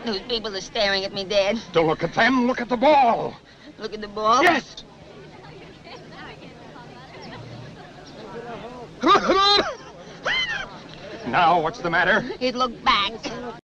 Those people are staring at me, Dad. Don't look at them. Look at the ball. Look at the ball? Yes. Now, what's the matter? It looked back.